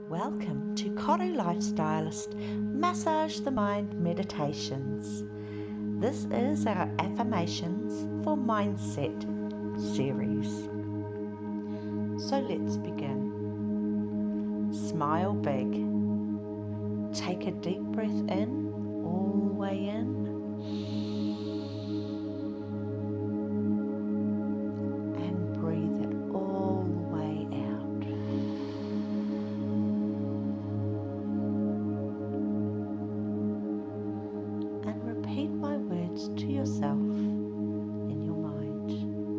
Welcome to KORU Lifestylist Massage the Mind Meditations. This is our Affirmations for Mindset series. So let's begin. Smile big. Take a deep breath in, all the way in. And breathe it all the way out. And repeat my words to yourself in your mind.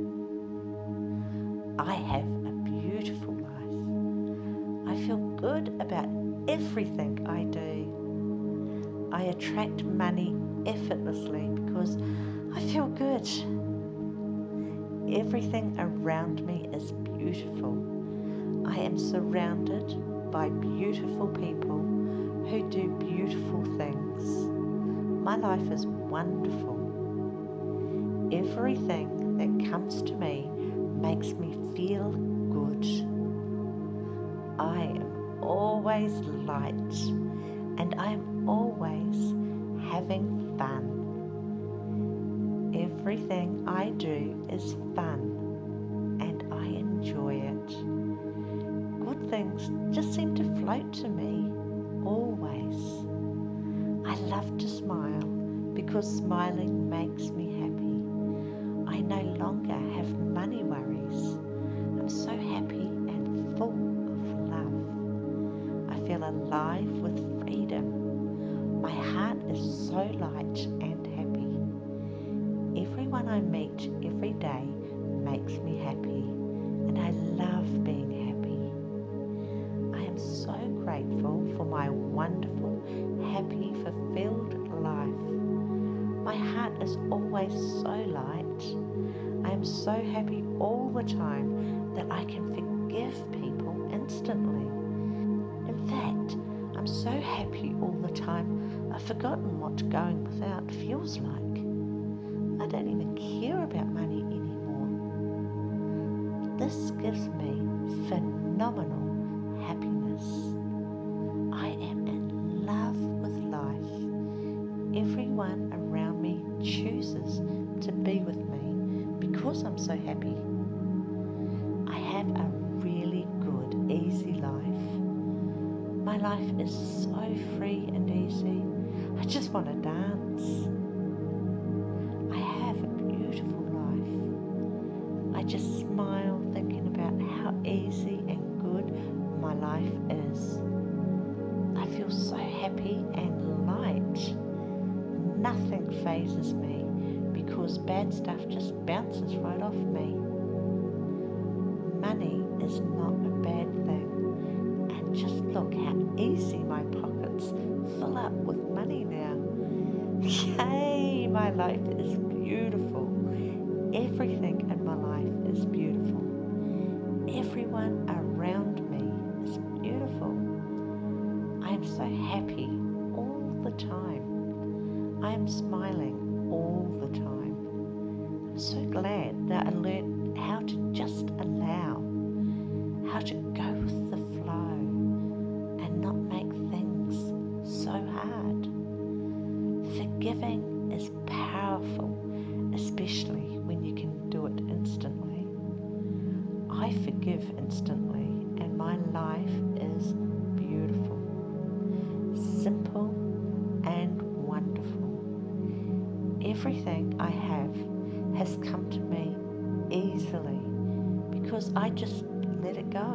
I have a beautiful life. I feel good about everything I do. I attract money effortlessly because I feel good. Everything around me is beautiful. I am surrounded by beautiful people who do beautiful things. My life is wonderful. Everything that comes to me makes me feel good. I am always light and I am always having fun. Everything I do is fun and I enjoy it. Good things just seem to float to me, always. I love to smile because smiling makes me happy. I no longer have money worries. I'm so happy and full of love. I feel alive with freedom. My heart is so light and happy. Everyone I meet every day makes me happy, and I love being happy. I am so grateful for my wonderful, happy, fulfilled life. My heart is always so light. I am so happy all the time that I can forgive people instantly. In fact, I'm so happy all the time I've forgotten what going without feels like. I don't even care about money anymore. This gives me phenomenal happiness. I am in love with life. Everyone around me chooses to be with me because I'm so happy. I have a really good, easy life. My life is so free and easy. I just want to dance. I have a beautiful life. I just smile thinking about how easy and good my life is. I feel so happy and light. Nothing phases me because bad stuff just bounces right off me. Money is not a bad thing. And just look how easy my pockets fill up with money now. Yay, my life is beautiful. Everything in my life is beautiful. Everyone around me is beautiful. I am so happy all the time. I am smiling all the time. I'm so glad that I learned how to just allow, how to go with the flow and not make things so hard. Forgiving is powerful, especially when you can do it instantly. I forgive instantly and my life is beautiful, simple and wonderful. Everything I have has come to me easily because I just let it go.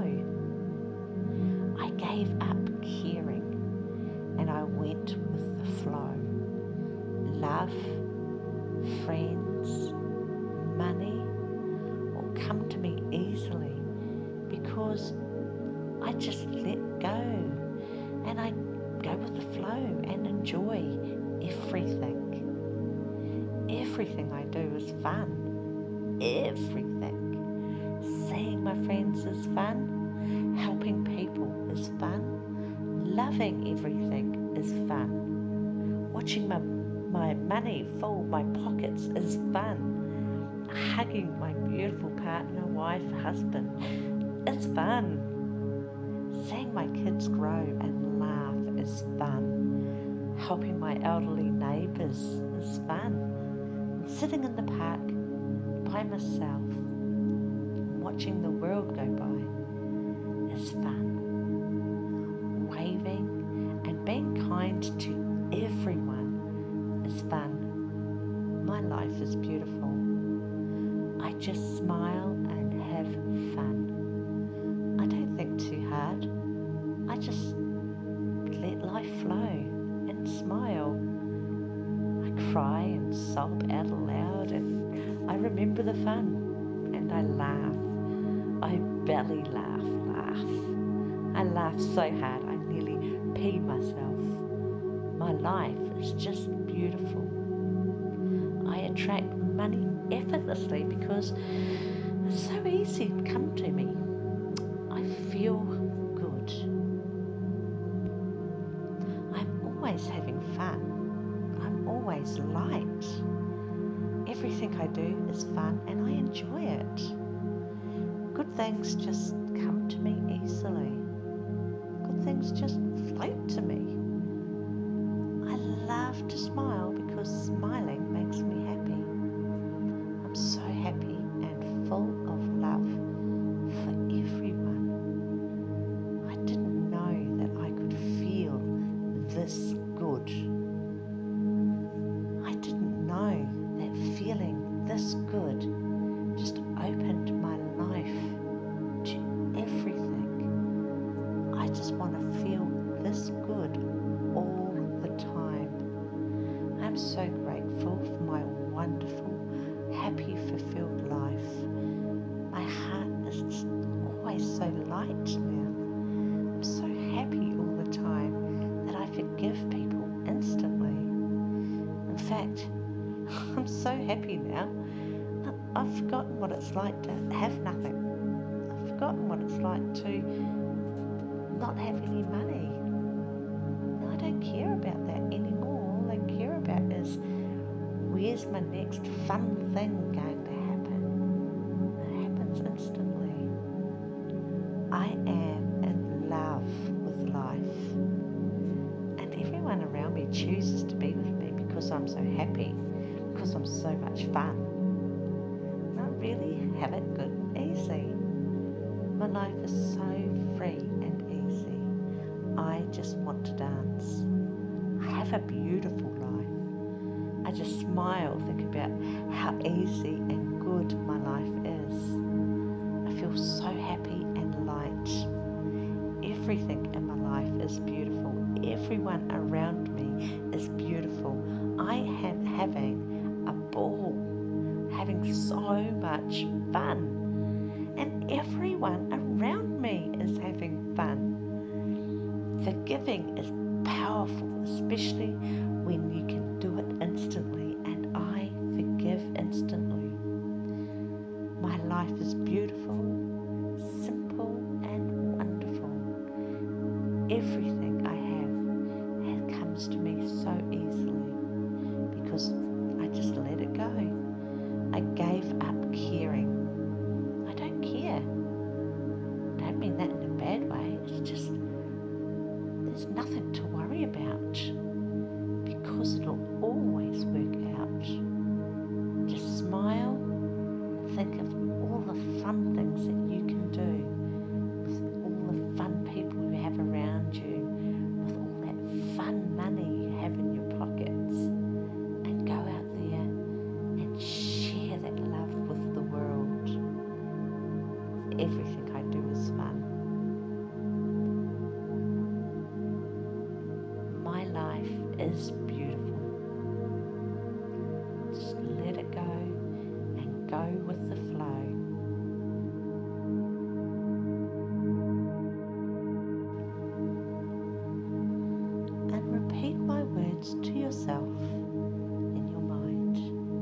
I gave up caring and I went with the flow. Love, friends, money will come to me easily because I just let go and I go with the flow and enjoy everything. Everything I do is fun. Everything. Seeing my friends is fun. Helping people is fun. Loving everything is fun. Watching my money fill my pockets is fun. Hugging my beautiful partner, wife, husband is fun. Seeing my kids grow and laugh is fun. Helping my elderly neighbours is fun. Sitting in the park by myself, watching the world go by is fun. Waving and being kind to everyone is fun. My life is beautiful. I just smile and have fun. I don't think too hard. I just let life flow and smile. I cry and sob out loud, and I remember the fun, and I laugh. I belly laugh. I laugh so hard I nearly pee myself. My life is just beautiful. I attract money effortlessly because it's so easy to come to me. I feel good. I'm always having fun. I'm always light. Everything I do is fun and I enjoy it. Good things just come to me easily. Good things just float to me. I love to smile because smiling makes me happy. I'm so happy and full of love for everyone. I didn't know that I could feel this good. I didn't know that feeling this good just opened my life to everything. I just want to feel this good all the time. I'm so grateful for my wonderful, happy, fulfilled life. My heart is just always so light now. I'm so happy all the time that I forgive people instantly. In fact, I'm so happy now. I've forgotten what it's like to have nothing. I've forgotten what it's like to not have any money. I don't care about that anymore. All I care about is where's my next fun thing going to happen. It happens instantly. I am in love with life. And everyone around me chooses to be with me because I'm so happy, because I'm so much fun. And I really have it good and easy. My life is so free and easy. I just want to dance. I have a beautiful life. I just smile, think about how easy and good my life is. I feel so happy and light. Everything in my life is beautiful. Everyone around me is beautiful. I am having a ball, having so much fun. And everyone around me is having fun. Forgiving is powerful, especially when you can do it instantly, and I forgive instantly. My life is beautiful, simple, and wonderful. Everything I have comes to me so easily because I just let it go. I gave up caring. I don't care. I don't mean that in a bad way. It's just there's nothing to worry about because it'll always work out. Just smile and think of all the fun things that you can do with all the fun people you have around you, with all that fun money you have in your pockets, and go out there and share that love with the world. Everything I do is fun. My life is beautiful. Just let it go and go with the flow. And repeat my words to yourself in your mind.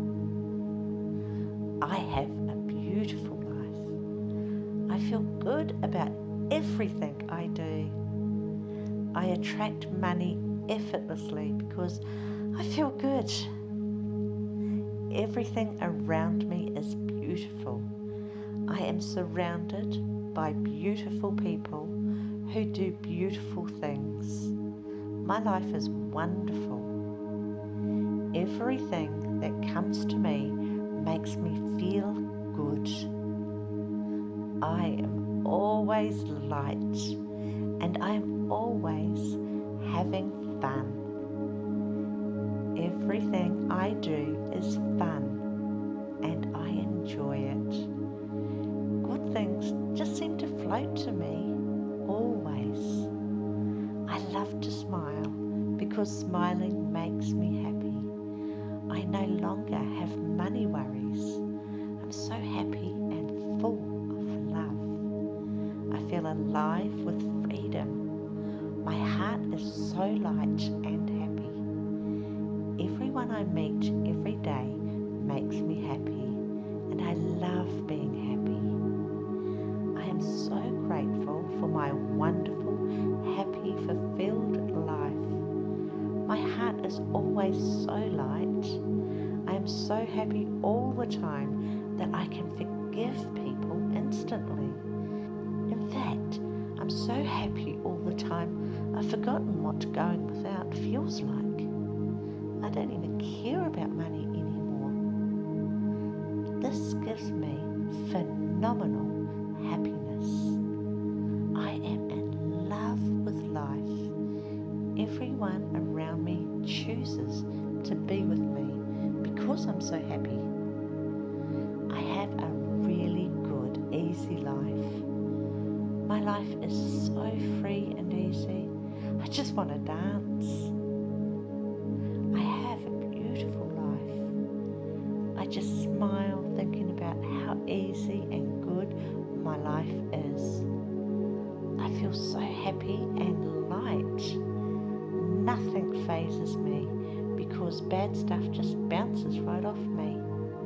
I have a beautiful life. I feel good about everything I do. I attract money effortlessly because I feel good. Everything around me is beautiful. I am surrounded by beautiful people who do beautiful things. My life is wonderful. Everything that comes to me makes me feel good. I am always light and I am always having fun. Everything I do is fun and I enjoy it. Good things just seem to float to me, always. I love to smile because smiling makes me happy. I no longer have money worries. I'm so happy and full of love. I feel alive with freedom. My heart is so light and happy. Everyone I meet every day makes me happy, and I love being happy. I am so grateful for my wonderful, happy, fulfilled life. My heart is always so light. I am so happy all the time that I can forgive people instantly. In fact, I'm so happy all the time I've forgotten what going without feels like. I don't even care about money anymore. This gives me phenomenal happiness. I am in love with life. Everyone around me chooses to be with me because I'm so happy. I have a really good, easy life. My life is so free and easy. I just want to dance. I have a beautiful life. I just smile thinking about how easy and good my life is. I feel so happy and light. Nothing phases me because bad stuff just bounces right off me.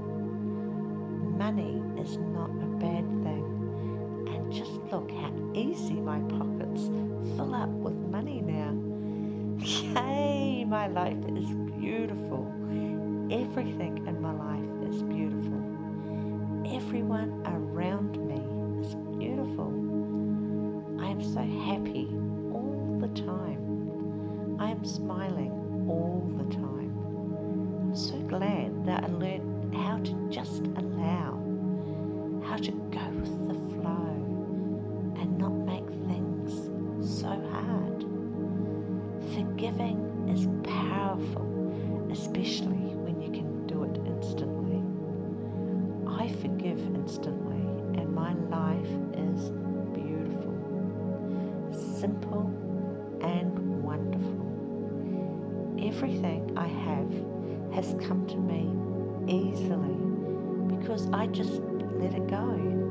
Money is not a bad thing. And just look how easy my pockets fill up with money now. Yay, my life is beautiful. Everything in my life is beautiful. Everyone around me is beautiful. I am so happy all the time. I am smiling all the time. I'm so glad that I learned how to just allow, how to go with the flow and not make things so hard. Forgiving is powerful, especially when you can do it instantly. I forgive instantly and my life is beautiful, simple and wonderful. Everything I have has come to me easily because I just let it go.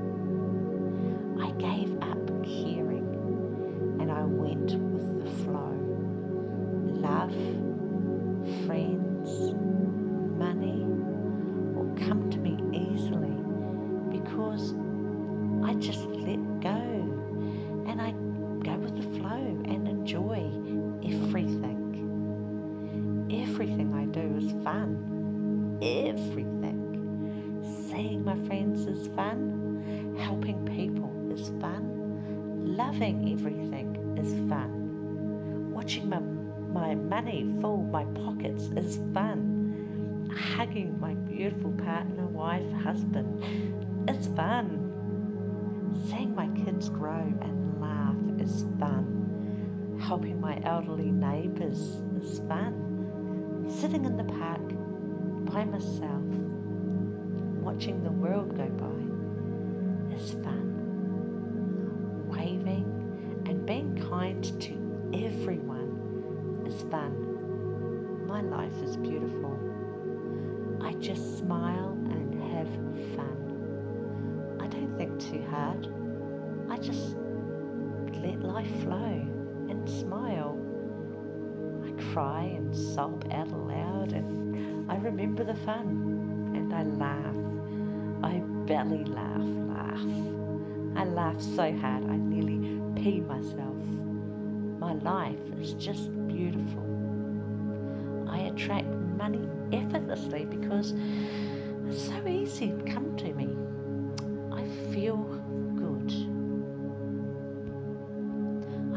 I gave up caring and I went with the flow. Love, friends, money will come to me easily because I just let go and I go with the flow and enjoy everything. Everything I do is fun. Everything. Seeing my friends is fun. Helping people is fun. Loving everything is fun. Watching my money fill my pockets is fun. Hugging my beautiful partner, wife, husband is fun. Seeing my kids grow and laugh is fun. Helping my elderly neighbours is fun. Sitting in the park by myself, watching the world go by is fun. Waving and being kind to everyone is fun. My life is beautiful. I just smile and have fun. I don't think too hard. I just let life flow and smile. I cry and sob out loud and I remember the fun and I laugh. I belly laugh. I laugh so hard I nearly pee myself. My life is just beautiful. I attract money effortlessly because it's so easy to come to me. I feel good.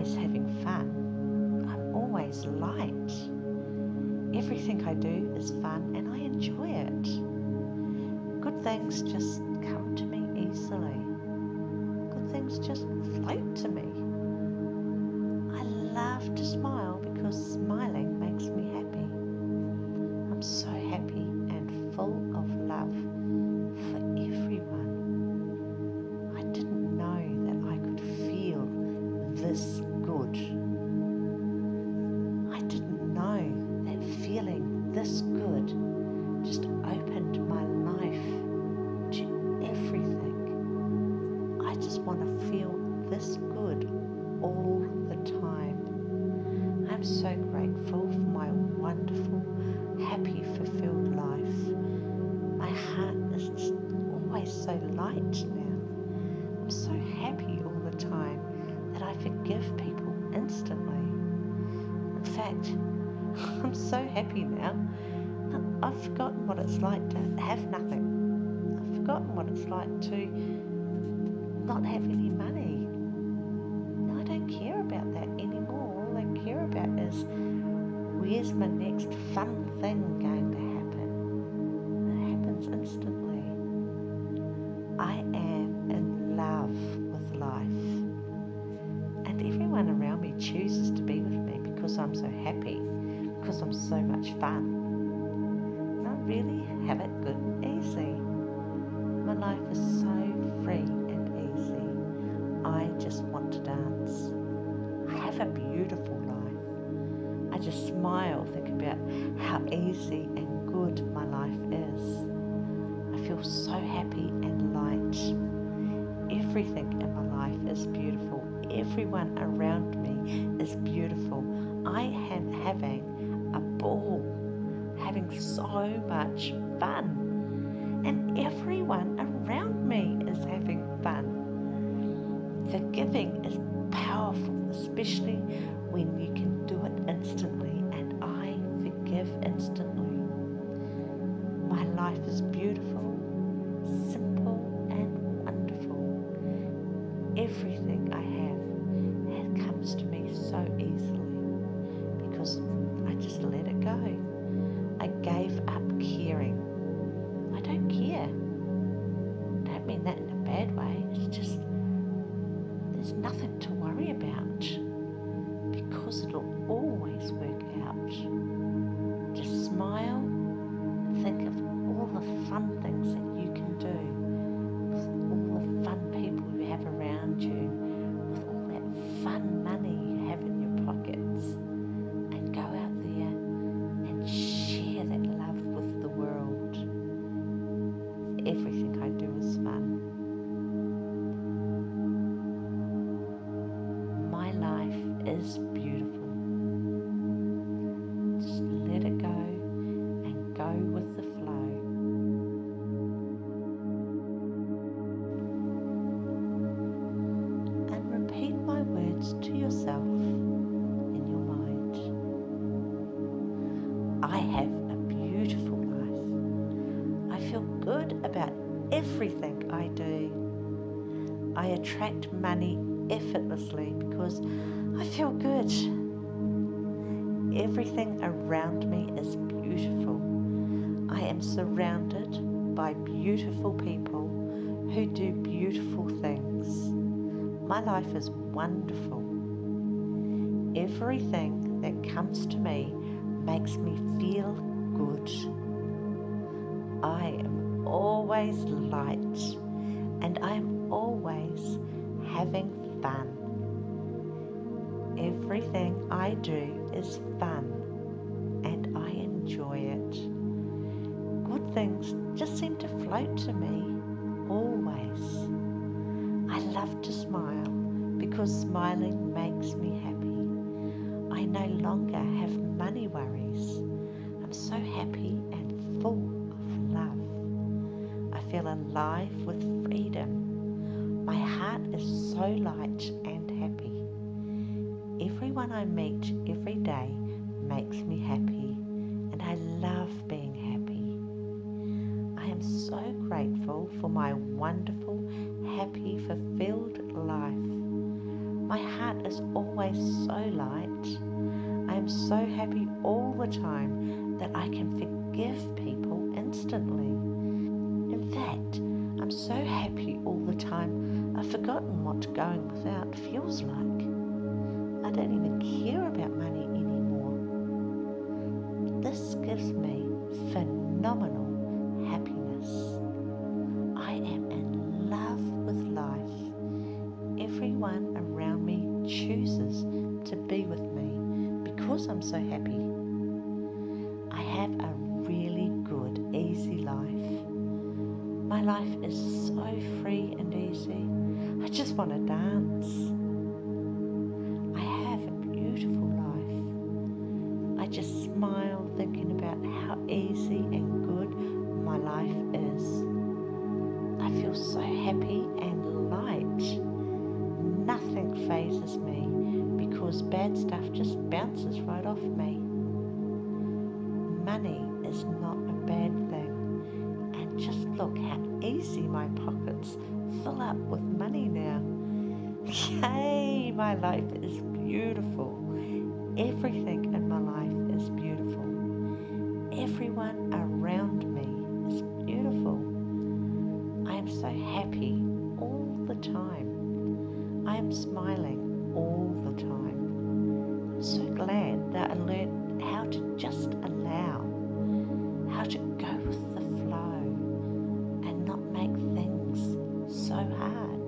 always having fun. I'm always light. Everything I do is fun and I enjoy it. Good things just come to me easily. Good things just float to me. I love to smile because smiling makes me happy. I'm so happy and full of love for everyone. I didn't know that I could feel this good. I didn't know that feeling this good just opened my life to everything. I just want to feel this good all the time. I'm so grateful for my wonderful, happy, fulfilled life. My heart is just always so light now. I'm so happy all the time that I forgive people instantly. In fact, I'm so happy now. I've forgotten what it's like to have nothing. I've forgotten what it's like to not have any money. I don't care about that anymore. All I care about is where's my next fun thing going to happen. It happens instantly. I am in love with life. And everyone around me chooses to be with me because I'm so happy, because I'm so much fun. And I really have it good and easy. My life is so free and easy. I just want to dance. I have a beautiful life. I just smile, think about how easy and good my life is. I feel so happy and light. Everything in my life is beautiful. Everyone around me is beautiful. I am having a ball, having so much fun. And everyone around me is having fun. Forgiving is powerful, especially when you can do it instantly, and I forgive instantly. My life is beautiful, simple, and wonderful. Everything I have comes to me so easily because I just let it go. I gave up caring. I don't care. I don't mean that in a bad way. It's just there's nothing to worry about because it'll always work out. Just smile and think of all the fun things that you can do with all the fun people you have around you, with all that fun money you have in your pockets, and go out there and share that love with the world. Everything I do is fun. My life is beautiful. Just let it go and go with the flow. And repeat my words to yourself in your mind. I have a beautiful life. I feel good about everything I do. I attract money effortlessly because I feel good. Everything around me is beautiful. I am surrounded by beautiful people who do beautiful things. My life is wonderful. Everything that comes to me makes me feel good. I am always light and I am always having fun. Everything I do is fun and I enjoy it. Good things just seem to float to me, always. I love to smile because smiling makes me happy. I no longer have money worries. I'm so happy and full of love. I feel alive with freedom. My heart is so light and happy. Everyone I meet every day makes me happy, and I love being happy. I am so grateful for my wonderful, happy, fulfilled life. My heart is is always so light. I am so happy all the time that I can forgive people instantly. In fact, I'm so happy all the time I've forgotten what going without feels like. I don't even care about money anymore. This gives me phenomenal happiness. I am in love with life. Everyone around me chooses to be with me because I'm so happy. I have a really good, easy life. My life is so free and easy. I just want to dance. I have a beautiful life. I just smile thinking about how easy and good my life is. I feel so happy and light. Nothing phases me because bad stuff just bounces right off me. Money is not a bad thing, and just look how easy my pockets fill up with money now. Yay, my life is beautiful. Everything in my life is beautiful. Everyone around me is beautiful. I am so happy all the time. I am smiling all the time. I'm so glad that I learned how to just allow, how to go with the flow and not make things so hard.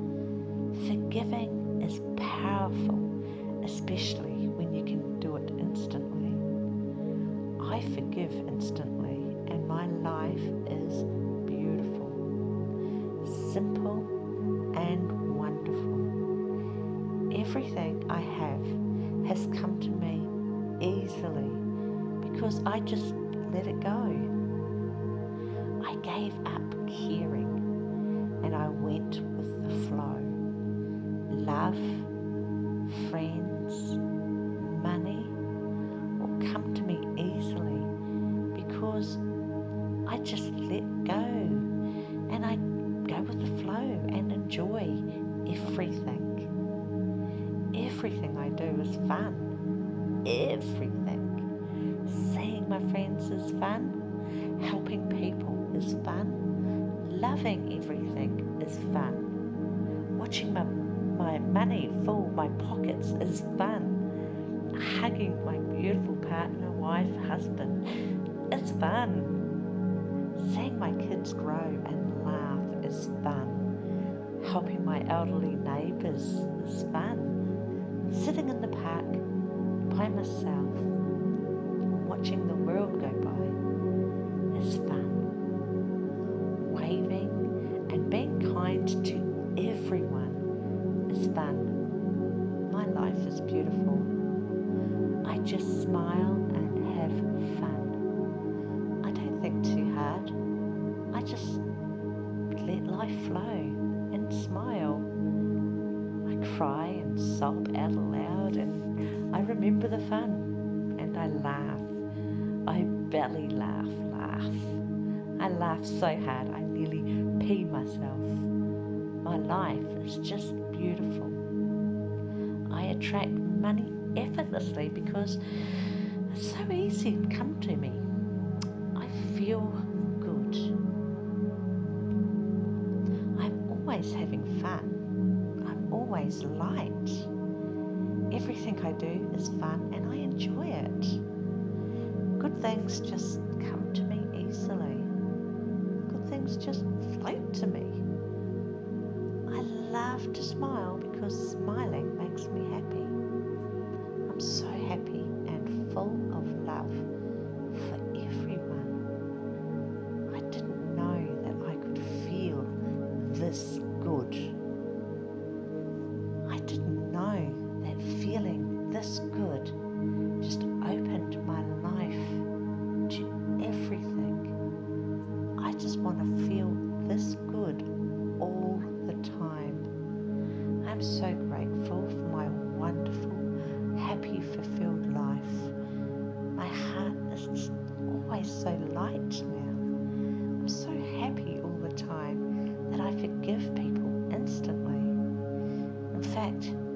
Forgiving is powerful, especially when you can do it instantly. I forgive instantly and my life is beautiful, simple and wonderful. Everything I have has come to me easily because I just let it go. I gave up caring and I went with the flow. Love, friends, money will come to me easily because I just let go and I go with the flow and enjoy everything. Everything I do is fun. Everything. Seeing my friends is fun. Helping people is fun. Loving everything is fun. Watching my money fill my pockets is fun. Hugging my beautiful partner, wife, husband, it's fun. Seeing my kids grow and laugh is fun. Helping my elderly neighbours is fun. Sitting in the park by myself, watching the world go by is fun. Waving and being kind to everyone is fun. My life is beautiful. I just smile and have fun. I don't think too hard. I just let life flow and smile. I cry and sob out loud and I remember the fun and I laugh. I belly laugh. I laugh so hard I nearly pee myself. My life is just beautiful. I attract money effortlessly because it's so easy to come to me. I feel good. I'm always having fun. I'm always light. Everything I do is fun and I enjoy it. Good things just come to me easily. Good things just float to me. I love to smile because smiling makes me happy. I'm so happy and full of love for everyone. I didn't know that I could feel this good. I didn't know that feeling this good just opened my life to everything. I just want to feel this good all the time. I'm so grateful for my wonderful, happy, fulfilled life. My heart is just always so light now. I'm so happy all the time that I forgive people instantly. In fact,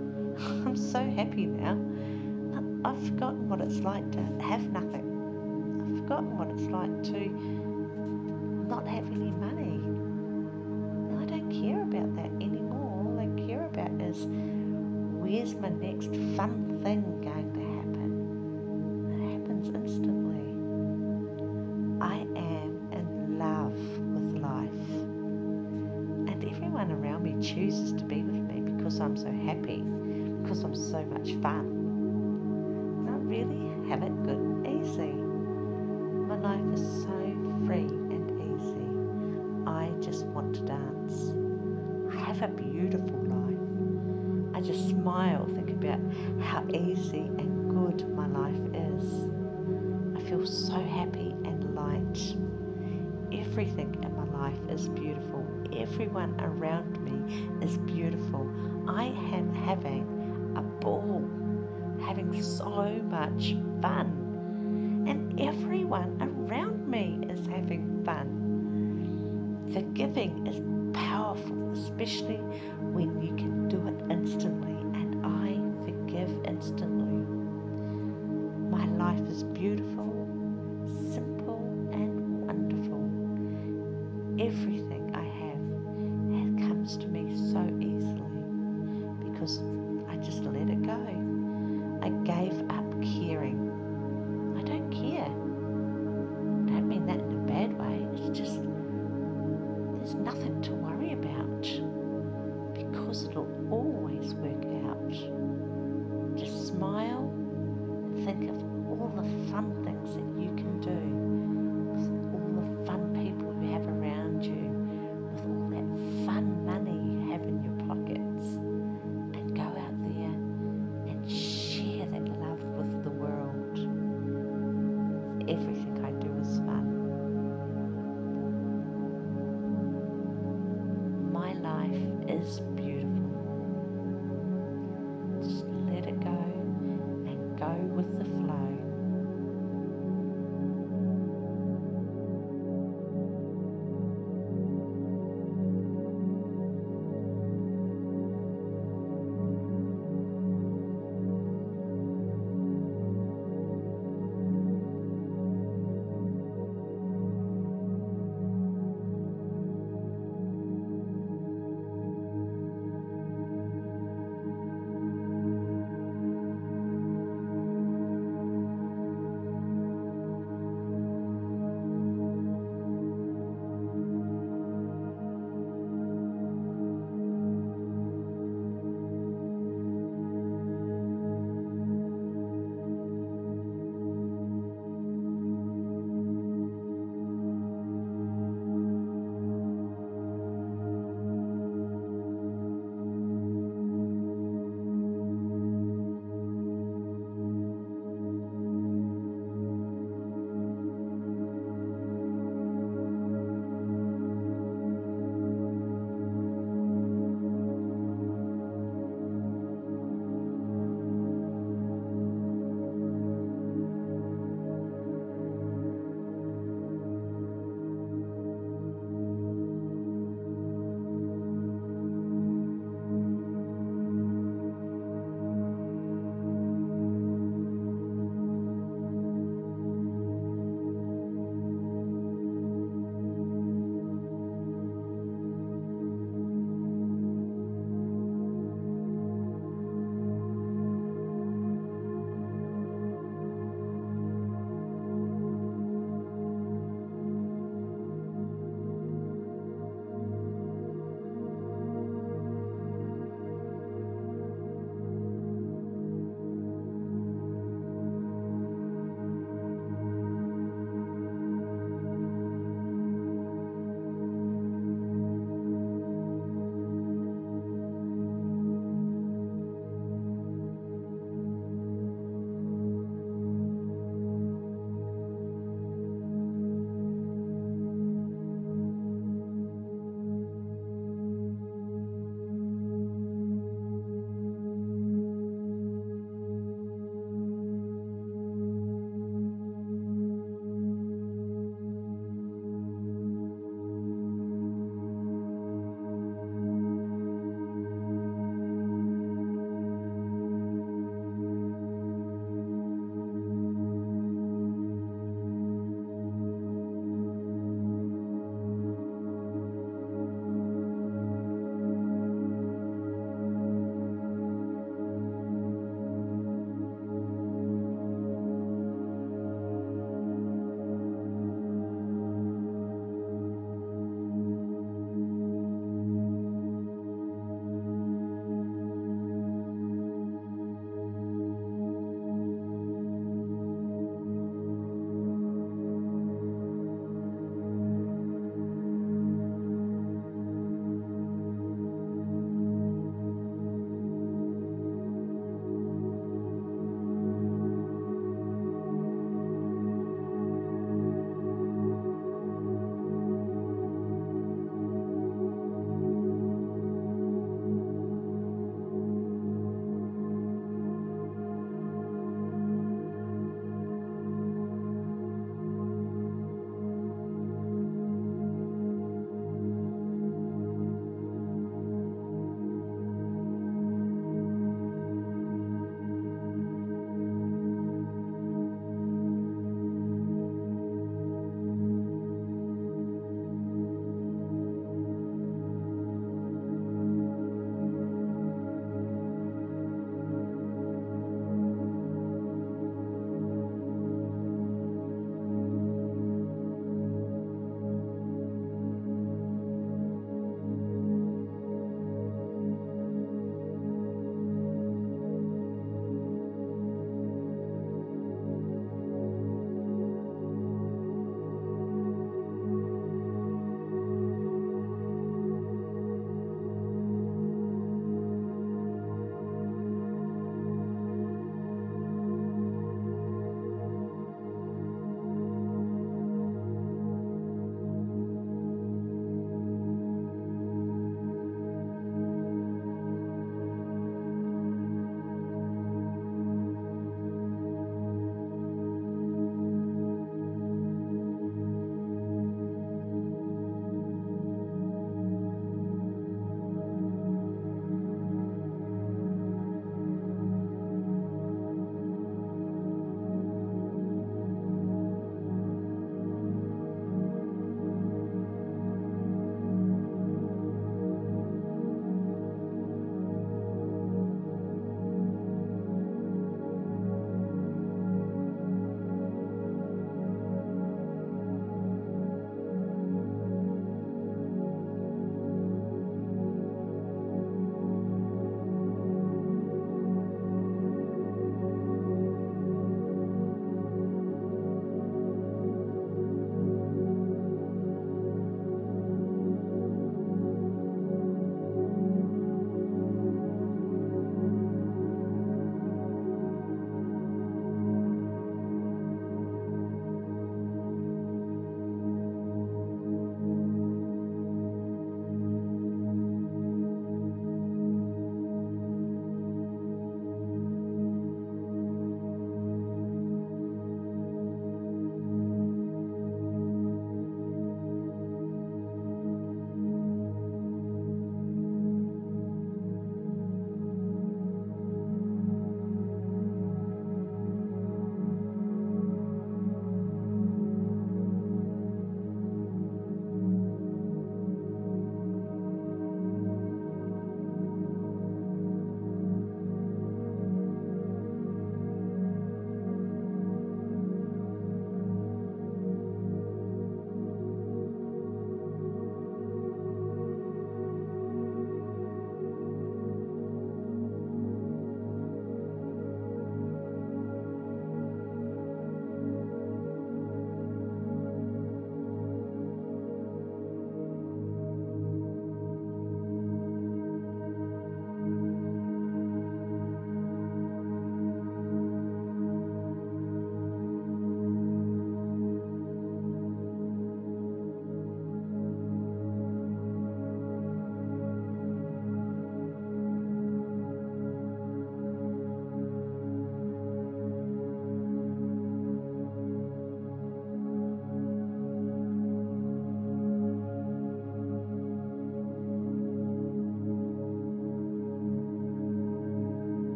I'm so happy now. I've forgotten what it's like to have nothing. I've forgotten what it's like to not have any money. I don't care about that anymore. All I care about is, where's my next fun thing going to happen? It happens instantly. I am in love with life. And everyone around me chooses to be with me because I'm so happy, because I'm so much fun. And I really have it good and easy. My life is so free and easy. I just want to dance. I have a beautiful life. I just smile, think about how easy and good my life is. I feel so happy and light. Everything in my life is beautiful. Everyone around me is beautiful. I am having a ball, having so much fun. And everyone around me is having fun. Forgiving is powerful, especially when you can do it instantly, and I forgive instantly. My life is beautiful, simple and wonderful. Everything I have comes to me so easily because I just let it go. I gave up caring. I don't care. I don't mean that in a bad way. It's just there's nothing to worry about because it'll always work out. Just smile and think of all the fun things that